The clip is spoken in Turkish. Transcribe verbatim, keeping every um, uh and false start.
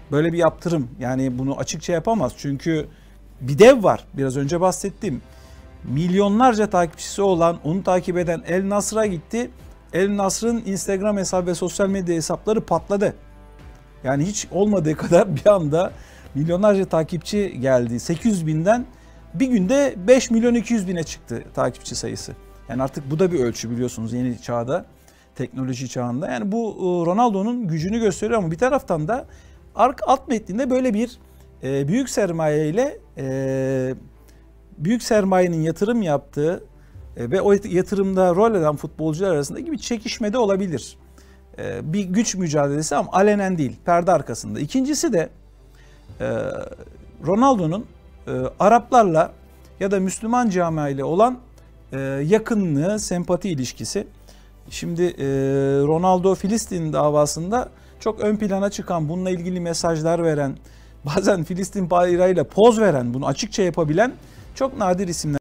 böyle bir yaptırım. Yani bunu açıkça yapamaz. Çünkü bir dev var. Biraz önce bahsettiğim. Milyonlarca takipçisi olan, onu takip eden El Nasr'a gitti. El Nasr'ın Instagram hesabı ve sosyal medya hesapları patladı. Yani hiç olmadığı kadar bir anda milyonlarca takipçi geldi. sekiz yüz binden bir günde beş milyon iki yüz bine çıktı takipçi sayısı. Yani artık bu da bir ölçü biliyorsunuz yeni çağda, teknoloji çağında. Yani bu Ronaldo'nun gücünü gösteriyor ama bir taraftan da alt metninde böyle bir e, büyük sermaye ile e, büyük sermayenin yatırım yaptığı e, ve o yatırımda rol eden futbolcular arasında gibi çekişmede olabilir. E, bir güç mücadelesi ama alenen değil, perde arkasında. İkincisi de e, Ronaldo'nun e, Araplarla ya da Müslüman camia ile olan e, yakınlığı, sempati ilişkisi. Şimdi e, Ronaldo Filistin davasında çok ön plana çıkan, bununla ilgili mesajlar veren, bazen Filistin bayrağıyla poz veren, bunu açıkça yapabilen çok nadir isimler.